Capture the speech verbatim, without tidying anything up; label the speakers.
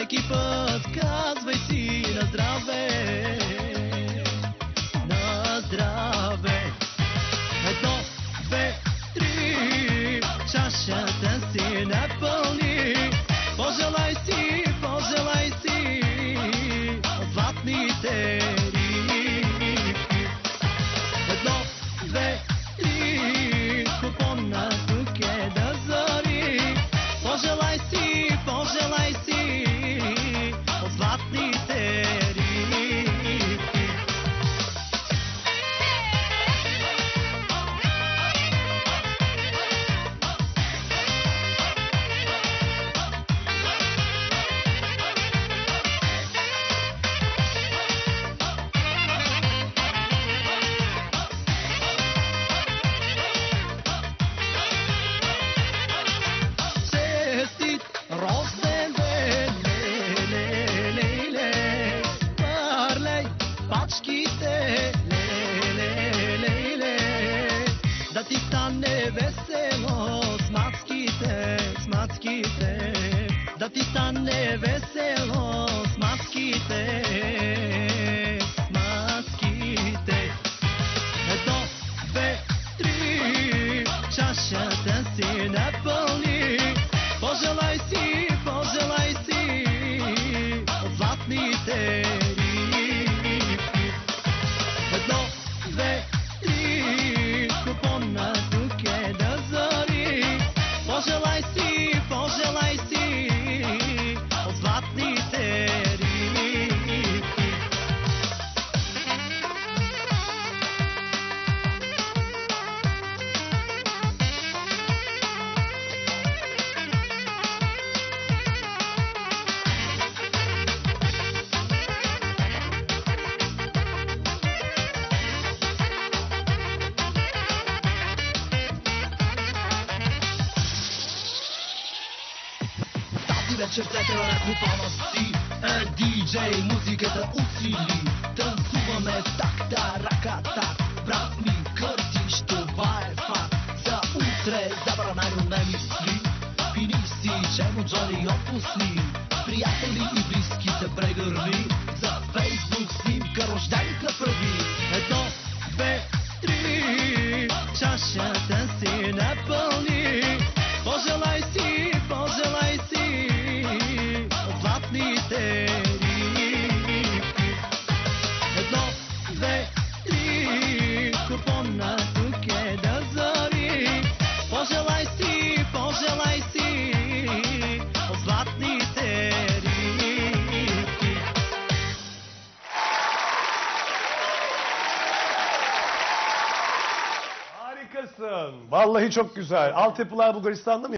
Speaker 1: Всеки път казвай си на здраве, на здраве. Едно, две, три, чашата си напълни. Пожелай си, пожелай си от златните рики. Едно, две, три, купона тук е да зори. Пожелай си, пожелай си от златните рики. Рожден ден, ле, ле, ле, парлей пачките, ле, ле, ле, ле, да ти стане весело с мацките, с мацките, да ти стане весело с мацките, с мацките. Едно, две, три, чашата си напълни. Пожелай си, пожелай си от златните рики. Едно, две, три, купона тук е да зори. Пожелай си, пожелай си от златните рики. Вечер след ръкопана си е диджей, музиката усили. Танцуваме в такта, ръката. Брат ми, къртиш, това е факт. За утре забранено не мисли. Пини си, черно Джони отпусни. Приятели и близки се прегърни. За Фейсбук снимка рожденик направи. Едно, две, три, чашата си напълни. Пожелай си, пожелай си от златните рики. Едно, две, три, купона тук е да зори. Пожелай си, пожелай си от златните рики.
Speaker 2: Harikasın. Vallahi çok güzel. Altyapılar Bulgaristan'da mı?